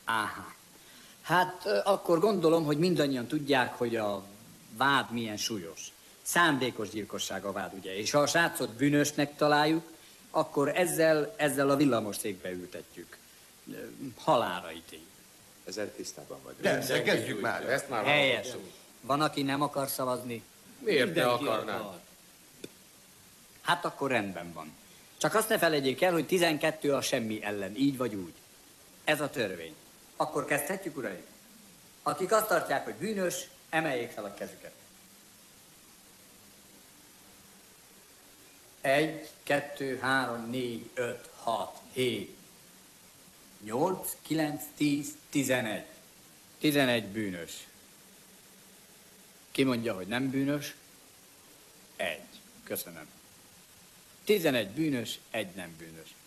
Áhá. Hát akkor gondolom, hogy mindannyian tudják, hogy a vád milyen súlyos. Szándékos gyilkosság a vád, ugye? És ha a srácot bűnösnek találjuk, akkor ezzel a villamosszékbe ültetjük. Halálra ítéljük. Ezzel tisztában vagyok. Persze, kezdjük már. Ezt már helyes. Van, aki nem akar szavazni? Miért ne akarnám? Hát akkor rendben van. Csak azt ne felejtjék el, hogy 12 a semmi ellen, így vagy úgy. Ez a törvény. Akkor kezdhetjük, uraim? Akik azt tartják, hogy bűnös, emeljék fel a kezüket. 1, 2, 3, 4, 5, 6, 7, 8, 9, 10, 11. 11 bűnös. Ki mondja, hogy nem bűnös? 1. Köszönöm. 11 bűnös, 1 nem bűnös.